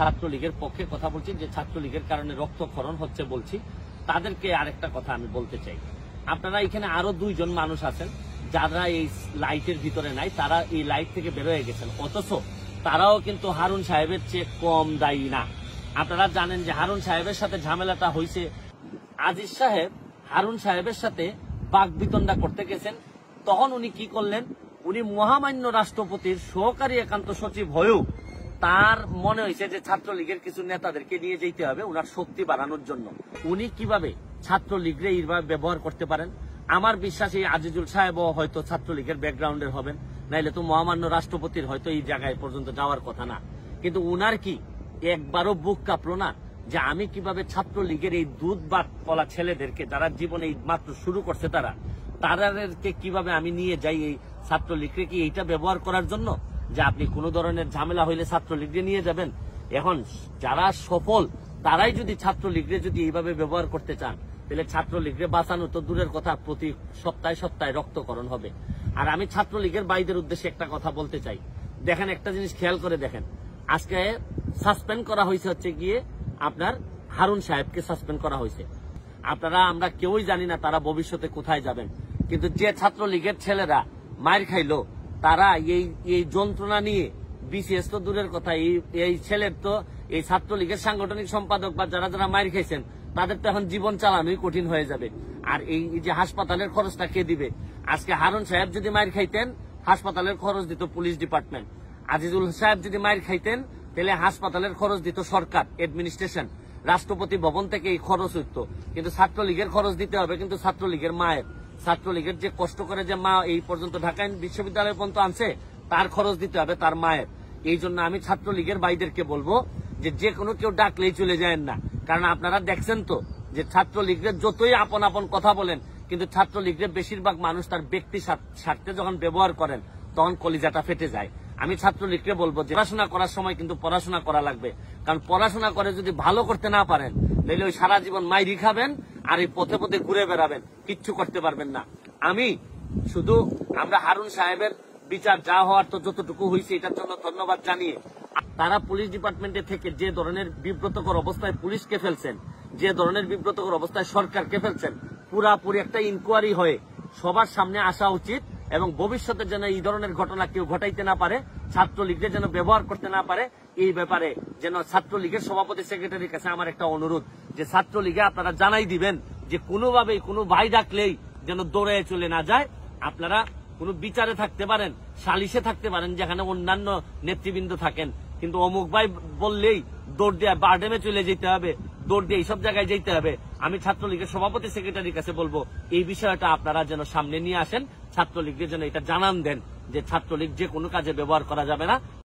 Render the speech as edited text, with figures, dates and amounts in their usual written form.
ছাত্রলীগের পক্ষে কথা বলছি, যে ছাত্রলীগের কারণে রক্তক্ষরণ হচ্ছে বলছি, তাদেরকে আরেকটা কথা আমি বলতে চাই। আপনারা এখানে আরো 2 জন মানুষ আছেন যারা এই লাইটের ভিতরে নাই, তারা এই লাইট থেকে বের হয়ে গেছেন, অথচ তারাও কিন্তু হারুন সাহেবের চেয়ে কম দায়ী না। আপনারা জানেন যে হারুন সাহেবের সাথে ঝামেলাটা হয়েছে, আজিজ সাহেব হারুন সাহেবের সাথে বাকবিতণ্ডা করতে গেছেন, তখন উনি কি করলেন, উনি মহামান্য রাষ্ট্রপতির সহকারী একান্ত সচিব হয়েও তার মনে হয়েছে যে ছাত্রলীগের কিছু নেতাদেরকে নিয়ে যেতে হবে উনার শক্তি বাড়ানোর জন্য। উনি কিভাবে ছাত্রলীগরে এইভাবে ব্যবহার করতে পারেন? আমার বিশ্বাস এই আজিজুল সাহেবও হয়তো ছাত্রলীগের ব্যাকগ্রাউন্ডের হবেন, নাইলে তো মহামান্য রাষ্ট্রপতির হয়তো এই জায়গায় পর্যন্ত যাওয়ার কথা না। কিন্তু উনার কি একবারও বুক কাঁপলো না যে আমি কিভাবে ছাত্রলীগের এই দুধ বাট পলা ছেলেদেরকে, যারা জীবনে মাত্র শুরু করছে, তাদেরকে কিভাবে আমি নিয়ে যাই এই ছাত্রলীগকে কি এইটা ব্যবহার করার জন্য, যে আপনি কোন ধরনের ঝামেলা হইলে ছাত্রলীগকে নিয়ে যাবেন? এখন যারা সফল তারাই যদি ছাত্রলীগকে যদি এইভাবে ব্যবহার করতে চান, তাহলে ছাত্রলীগকে বাঁচানো তো দূরের কথা, প্রতি সপ্তাহে সপ্তাহে রক্তকরণ হবে। আর আমি ছাত্রলীগের ভাইদের উদ্দেশ্যে একটা কথা বলতে চাই, দেখেন একটা জিনিস খেয়াল করে দেখেন, আজকে সাসপেন্ড করা হয়েছে হচ্ছে গিয়ে আপনার হারুন সাহেবকে সাসপেন্ড করা হয়েছে। আপনারা আমরা কেউই জানি না তারা ভবিষ্যতে কোথায় যাবেন, কিন্তু যে ছাত্রলীগের ছেলেরা মার খাইলো, তারা এই যন্ত্রণা নিয়ে বিসিএস তো দূরের কথা, এই ছেলের তো এই ছাত্রলীগের সাংগঠনিক সম্পাদক বা যারা যারা মার খাইছেন তাদের তো এখন জীবন চালানোই কঠিন হয়ে যাবে। আর এই যে হাসপাতালের খরচটা কে দিবে? আজকে হারুন সাহেব যদি মার খাইতেন, হাসপাতালের খরচ দিত পুলিশ ডিপার্টমেন্ট। আজিজুল সাহেব যদি মার খাইতেন, তাহলে হাসপাতালের খরচ দিত সরকার, অ্যাডমিনিস্ট্রেশন, রাষ্ট্রপতি ভবন থেকে এই খরচ হইত। কিন্তু ছাত্রলীগের খরচ দিতে হবে কিন্তু ছাত্রলীগের মায়ের, ছাত্রলীগের যে কষ্ট করে যে মা এই পর্যন্ত ঢাকা বিশ্ববিদ্যালয় পর্যন্ত আনছে, তার খরচ দিতে হবে তার মায়ের। এই জন্য আমি ছাত্রলীগের ভাইদেরকে বলবো যে কোনো কেউ ডাকলেই চলে যায় না, কারণ আপনারা দেখছেন তো যে ছাত্রলীগের যতই আপন আপন কথা বলেন, কিন্তু ছাত্রলীগের বেশিরভাগ মানুষ তার ব্যক্তি স্বার্থে যখন ব্যবহার করেন তখন কলিজাটা ফেটে যায়। আমি ছাত্রলীগকে বলবো যে পড়াশোনা করার সময় কিন্তু পড়াশোনা করা লাগবে, কারণ পড়াশোনা করে যদি ভালো করতে না পারেন, তাহলে ওই সারা জীবন মাইরি খাবেন আর এই পথে পথে ঘুরে বেড়াবেন, কিচ্ছু করতে পারবেন না। আমি শুধু আমরা হারুন সাহেবের বিচার যা হওয়ার তো যতটুকু হয়েছে এটার জন্য ধন্যবাদ জানিয়ে, তারা পুলিশ ডিপার্টমেন্টে থেকে যে ধরনের বিব্রতকর অবস্থায় পুলিশকে ফেলছেন, যে ধরনের বিব্রতকর অবস্থায় সরকারকে ফেলছেন, পুরাপুরি একটা ইনকোয়ারি হয়ে সবার সামনে আসা উচিত এবং ভবিষ্যতে যেন এই ধরনের ঘটনা কেউ ঘটাইতে না পারে, ছাত্রলীগের যেন ব্যবহার করতে না পারে, এই ব্যাপারে যেন ছাত্রলীগের সভাপতি সেক্রেটারির কাছে আমার একটা অনুরোধ, যে ছাত্রলীগে আপনারা জানাই দিবেন যে কোনোভাবেই কোনো ভাই ডাকলেই যেন দৌড়ে চলে না যায়। আপনারা কোনো বিচারে থাকতে পারেন, সালিশে থাকতে পারেন, যেখানে অন্যান্য নেতৃবৃন্দ থাকেন, কিন্তু অমুক ভাই বললেই দৌড় দিয়ে বারডেমে চলে যেতে হবে, দৌড় দিয়ে এইসব জায়গায় যেতে হবে। আমি ছাত্রলীগের সভাপতি সেক্রেটারির কাছে বলবো এই বিষয়টা আপনারা যেন সামনে নিয়ে আসেন, ছাত্রলীগকে যেন এটা জানান দেন যে ছাত্রলীগ যে কোনো কাজে ব্যবহার করা যাবে না।